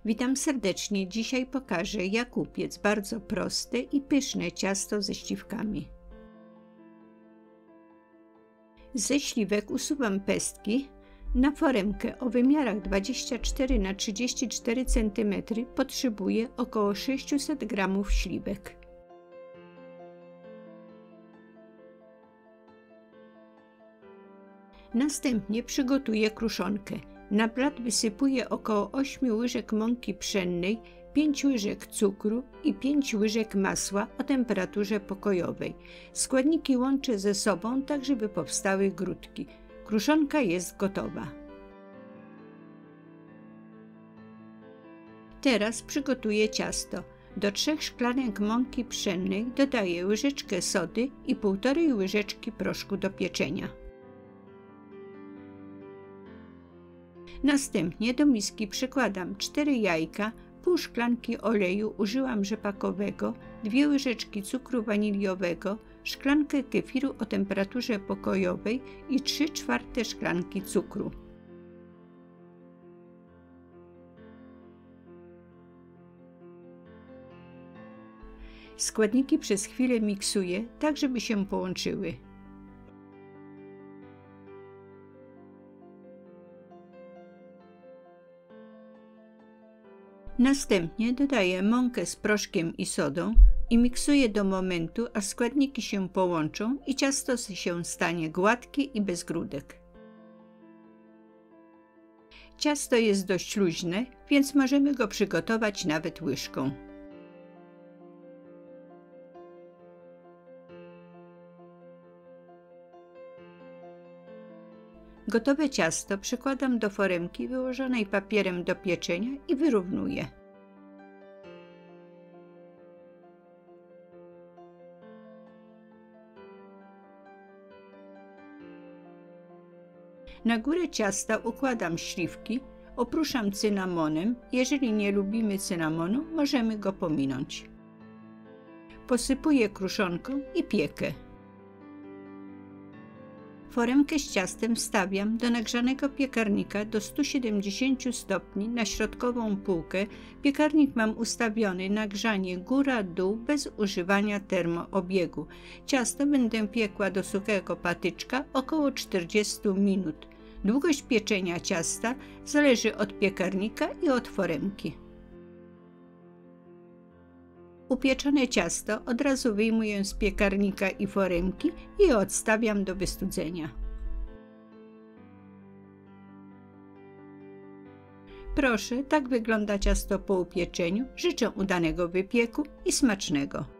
Witam serdecznie. Dzisiaj pokażę, jak upiec bardzo proste i pyszne ciasto ze śliwkami. Ze śliwek usuwam pestki. Na foremkę o wymiarach 24 x 34 cm potrzebuję około 600 g śliwek. Następnie przygotuję kruszonkę. Na blat wysypuję około 8 łyżek mąki pszennej, 5 łyżek cukru i 5 łyżek masła o temperaturze pokojowej. Składniki łączę ze sobą, tak żeby powstały grudki. Kruszonka jest gotowa. Teraz przygotuję ciasto. Do 3 szklanek mąki pszennej dodaję łyżeczkę sody i 1,5 łyżeczki proszku do pieczenia. Następnie do miski przykładam 4 jajka, pół szklanki oleju użyłam rzepakowego, 2 łyżeczki cukru waniliowego, szklankę kefiru o temperaturze pokojowej i 3/4 szklanki cukru. Składniki przez chwilę miksuję, tak żeby się połączyły. Następnie dodaję mąkę z proszkiem i sodą i miksuję do momentu, aż składniki się połączą i ciasto się stanie gładkie i bez grudek. Ciasto jest dość luźne, więc możemy go przygotować nawet łyżką. Gotowe ciasto przykładam do foremki wyłożonej papierem do pieczenia i wyrównuję. Na górę ciasta układam śliwki, opruszam cynamonem. Jeżeli nie lubimy cynamonu, możemy go pominąć. Posypuję kruszonką i piekę. Foremkę z ciastem wstawiam do nagrzanego piekarnika do 170 stopni na środkową półkę. Piekarnik mam ustawiony na grzanie góra-dół bez używania termoobiegu. Ciasto będę piekła do suchego patyczka około 40 minut. Długość pieczenia ciasta zależy od piekarnika i od foremki. Upieczone ciasto od razu wyjmuję z piekarnika i foremki i odstawiam do wystudzenia. Proszę, tak wygląda ciasto po upieczeniu. Życzę udanego wypieku i smacznego.